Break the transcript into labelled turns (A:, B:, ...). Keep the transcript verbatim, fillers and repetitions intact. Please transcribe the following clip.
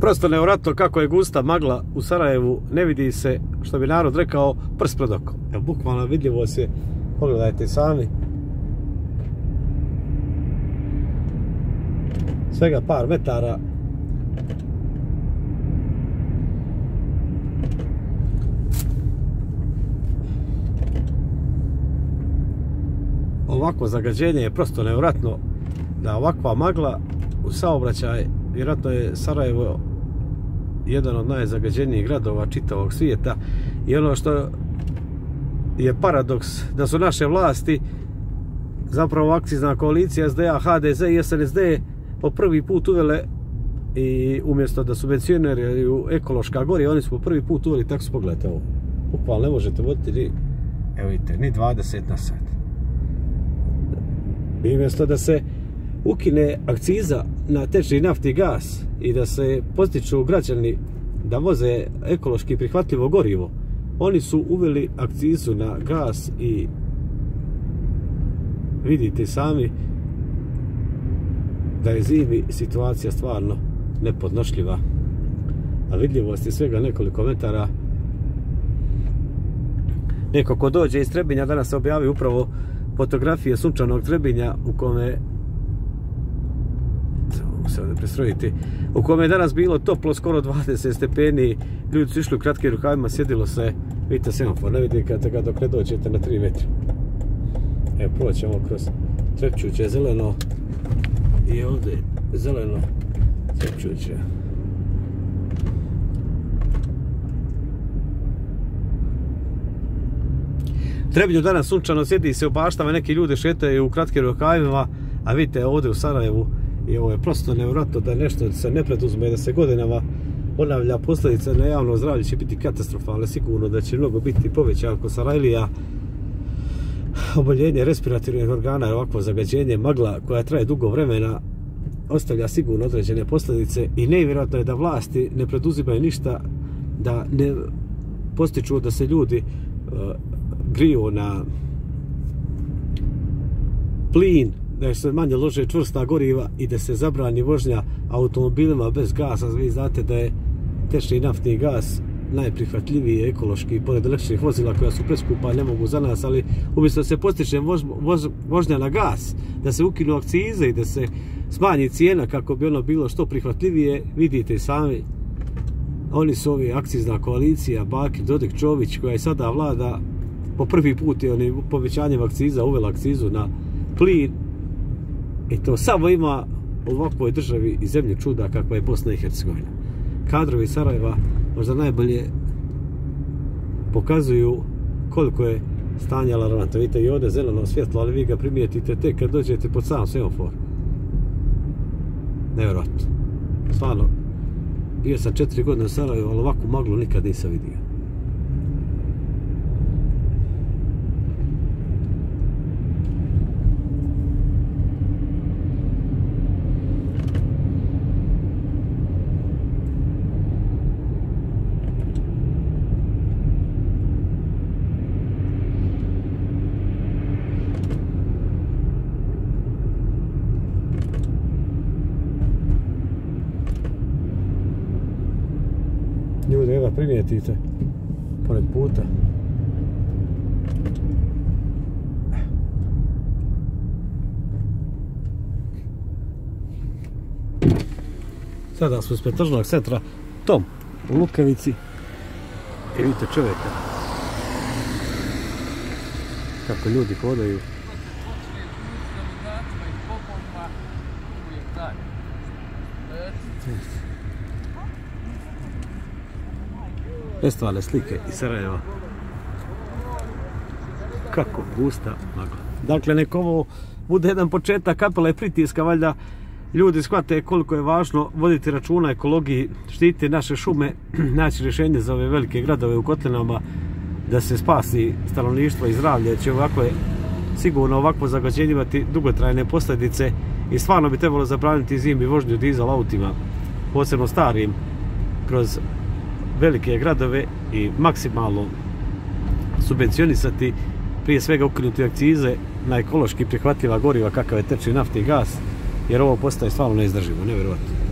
A: Prosto nevjerojatno kako je gusta magla u Sarajevu, ne vidi se, što bi narod rekao, prst pred okom. Evo, bukvalno vidljivo se, pogledajte sami. Svega par metara. Ovako zagađenje je prosto nevjerojatno, da ovakva magla u saobraćaj, vjerojatno je Sarajevo jedan od najzagađenijih gradova čitavog svijeta, i ono što je paradoks, da su naše vlasti, zapravo akcizna koalicija S D A, H D Z i S N S D, po prvi put uvele, i umjesto da subvencioniraju ekološka goriva, oni su po prvi put uveli taksu. Pogledajte ovo, bukvalno ne možete voditi ni, evo vidite, ni dvadeset na sat. I umjesto da se ukine akciza na tečni naftni gas i da se postiču građani da voze ekološki prihvatljivo gorivo, oni su uveli akcizu na gas i vidite sami da je zimi situacija stvarno nepodnošljiva. A vidljivost je svega nekoliko metara. Neko ko dođe iz Trebinja, danas se objavi upravo fotografije sunčanog Trebinja u kome se ovdje prestrojiti, u kome je danas bilo toplo, skoro dvadeset stepeni, ljudi su išli u kratkim rukavima, sjedilo se, vidite semafor, ne vidite ga dok ne dođete na tri metra. Evo, proćemo kroz trepćuće zeleno i ovdje zeleno trepćuće. Trebinju danas sunčano, sjedi se u baštama, neki ljudi šetaju u kratkim rukavima, a vidite ovdje u Sarajevu, i ovo je prosto nevjerojatno da nešto se ne preduzme, da se godinama ponavlja. Posljedice na javno zdravlje će biti katastrofalne, sigurno da će mnogo biti povećan kod Sarajlija oboljenje respiratornih organa i ovakvo zagađenje. Magla koja traje dugo vremena ostavlja sigurno određene posljedice i nevjerojatno je da vlasti ne preduzimaju ništa, da ne postiču da se ljudi uh, griju na plin, da se manje lože čvrsta goriva i da se zabrani vožnja automobilima bez gasa. Vi znate da je tečni naftni gas najprihvatljiviji ekološki, pored električnih vozila koja su preskupa, ne mogu za nas, ali umjesto da se postiče vož, vož, vožnja na gas, da se ukinu akcize i da se smanji cijena kako bi ono bilo što prihvatljivije, vidite sami, oni su ovi akcizna koalicija, Bakir, Dodik, Čović, koja je sada vlada, po prvi put je oni povećanjem akciza uvela akcizu na plin. I to samo ima u ovakvoj državi i zemlji čuda kakva je Bosna i Hercegovina. Kadrovi Sarajeva možda najbolje pokazuju koliko je stanje alarmantno. Vidite i ovdje zeleno svjetlo, ali vi ga primijetite tek kad dođete pod sam semafor. Nevjerojatno. Stvarno, bio sam četiri godine u Sarajevu, ali ovakvu maglu nikad nisam vidio. Ljudi, evo primijetite pored puta. Sada smo ispred tržnog centra Tom u Lukevici i vidite čovjeka kako ljudi hodaju. Festivalne slike iz Sarajeva. Kako gusta magla. Dakle, neko ovo bude jedan početak kapela i pritiska, valjda ljudi shvate koliko je važno voditi računa ekologiji, štititi naše šume, naći rješenje za ove velike gradove u kotlinama, da se spasi stanovništvo i zdravlje. Će ovako je sigurno ovakvo zagađenje imati dugotrajne posljedice i stvarno bi trebalo zabraniti zimi vožnju dizel autima, posebno starim, kroz velike gradove i maksimalno subvencionisati, prije svega ukinuti akcize na ekološki prihvatljiva goriva kakav je tečni naftni gas, jer ovo postaje stvarno neizdrživo, nevjerojatno.